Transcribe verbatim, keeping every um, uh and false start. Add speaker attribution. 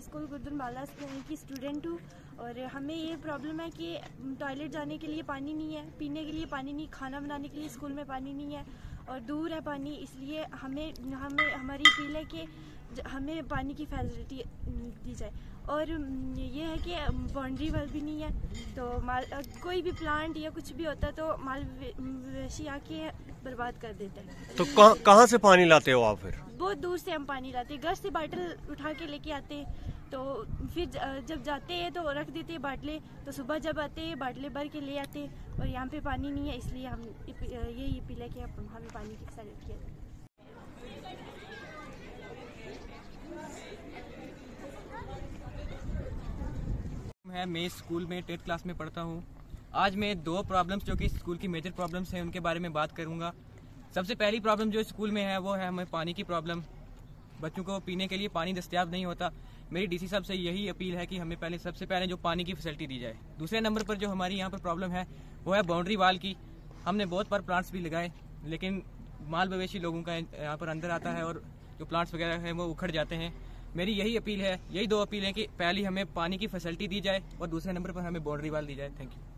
Speaker 1: School गुरदुनवाला की student हूँ और हमें ये प्रॉब्लम है कि टॉयलेट जाने के लिए पानी नहीं है, पीने के लिए पानी नहीं, खाना बनाने के लिए स्कूल में पानी नहीं है और दूर है पानी। इसलिए हमें हमें हमारी अपील है कि हमें पानी की फैसिलिटी दी जाए। और ये है कि बाउंड्री वाल भी नहीं है, तो माल कोई भी प्लांट या कुछ भी होता है तो माल वेशी आके बर्बाद कर देते हैं।
Speaker 2: तो कहाँ कहाँ से पानी लाते हो आप? फिर
Speaker 1: बहुत दूर से हम पानी लाते हैं, घर से बाटल उठा के लेके आते हैं, तो फिर जब जाते हैं तो रख देते हैं बाटले, तो सुबह जब आते हैं बाटले भर के ले आते हैं और यहाँ पे पानी नहीं है। इसलिए हम यही अपील है कि हमें पानी की फैसिलिटी किया जाए।
Speaker 3: है मैं स्कूल में टेंथ क्लास में पढ़ता हूँ। आज मैं दो प्रॉब्लम्स जो कि स्कूल की मेजर प्रॉब्लम्स हैं उनके बारे में बात करूँगा। सबसे पहली प्रॉब्लम जो स्कूल में है वो है हमें पानी की प्रॉब्लम। बच्चों को पीने के लिए पानी दस्तयाब नहीं होता। मेरी डीसी साहब से यही अपील है कि हमें पहले सबसे पहले जो पानी की फैसिलिटी दी जाए। दूसरे नंबर पर जो हमारी यहाँ पर प्रॉब्लम है वो है बाउंड्री वाल की। हमने बहुत बार प्लांट्स भी लगाए, लेकिन माल मवेशी लोगों का यहाँ पर अंदर आता है और जो प्लांट्स वगैरह हैं वो उखड़ जाते हैं। मेरी यही अपील है, यही दो अपील है कि पहली हमें पानी की फैसिलिटी दी जाए और दूसरे नंबर पर हमें बाउंड्री वाल दी जाए। Thank you.